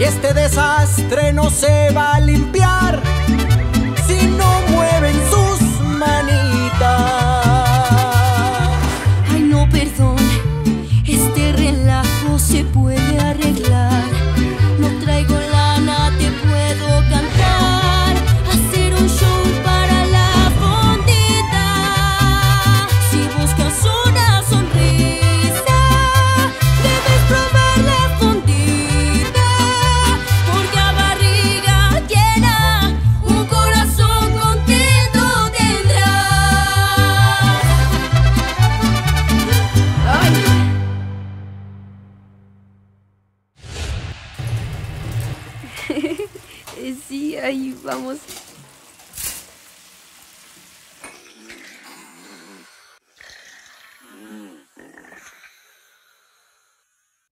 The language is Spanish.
Y este desastre no se va a limpiar si no mueven sus manitas. Ay, no, perdón, este relajo se puede arreglar. No traigo lana, te puedo cantar, hacer un show para la fondita. Si buscas una sonrisa, debes probar la fondita, porque a barriga llena un corazón contento tendrás. Ay. Sí, ahí vamos.